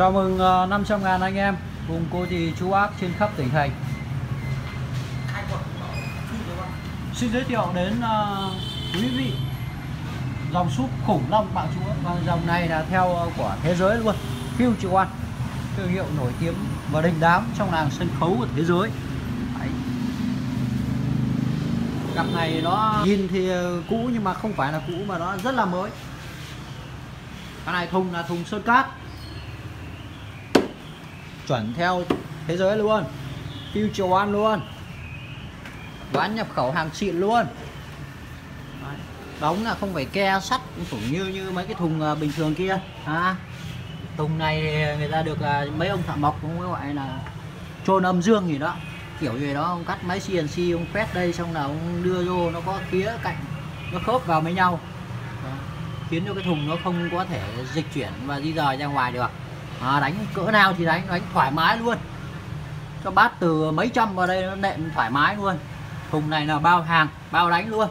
Chào mừng 500.000 anh em cùng cô dì chú bác trên khắp tỉnh thành. Xin giới thiệu đến quý vị dòng súp khủng long bạo chúa, và dòng này là theo của thế giới luôn, Future One, thương hiệu nổi tiếng và đình đám trong làng sân khấu của thế giới. Đấy. Cặp này nó nhìn thì cũ nhưng mà không phải là cũ, mà nó rất là mới. Cái này thùng là thùng sơn cát, chuẩn theo thế giới luôn, Future One luôn, bán nhập khẩu hàng xịn luôn. Đấy. Đóng là không phải ke sắt như mấy cái thùng bình thường kia. Thùng này người ta được mấy ông thợ mộc cũng gọi là chôn âm dương gì đó, kiểu gì đó. Ông cắt máy CNC, ông quét đây xong là ông đưa vô, nó có khía cạnh nó khớp vào với nhau. Đó. Khiến cho cái thùng nó không có thể dịch chuyển và di rời ra ngoài được. Đánh cỡ nào thì đánh thoải mái luôn, cho bát từ mấy trăm vào đây nó nện thoải mái luôn. Thùng này là bao hàng bao đánh luôn.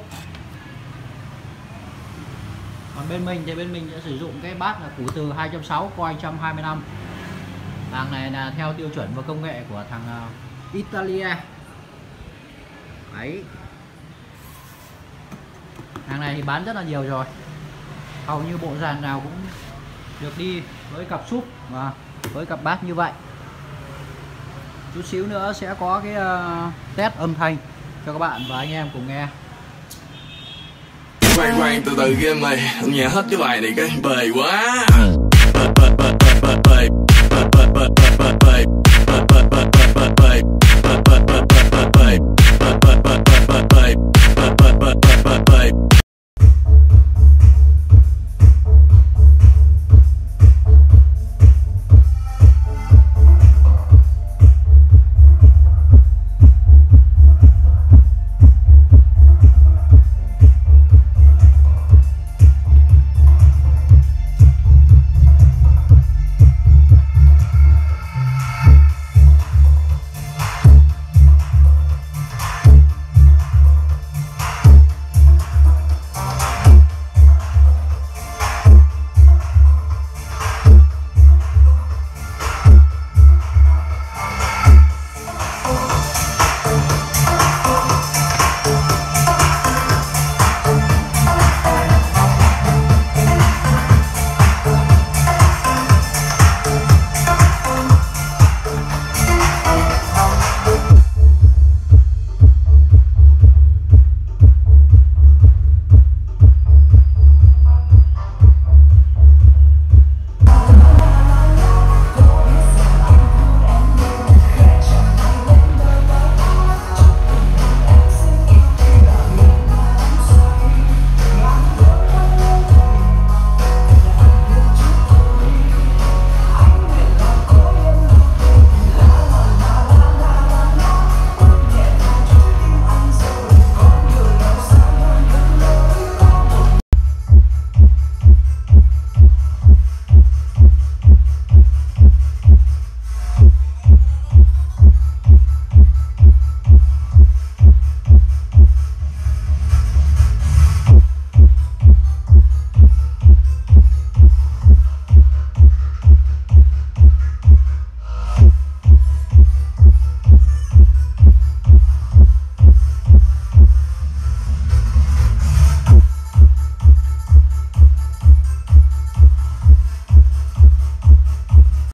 Còn bên mình sẽ sử dụng cái bát là củ từ 260 coi 125. Hàng này là theo tiêu chuẩn và công nghệ của thằng Italia. Đấy. Hàng này thì bán rất là nhiều rồi, hầu như bộ dàn nào cũng được đi với cặp súp và với cặp bát như vậy. Chút xíu nữa sẽ có cái test âm thanh cho các bạn và anh em cùng nghe. Quay từ từ game này, nghe hết cái bài này cái bời quá.